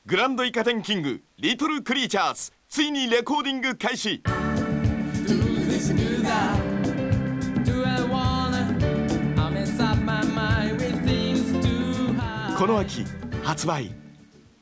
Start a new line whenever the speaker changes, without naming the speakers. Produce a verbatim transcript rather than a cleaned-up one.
グランドイカ天キングリトルクリーチャーズついにレコーディング開始。この秋発売。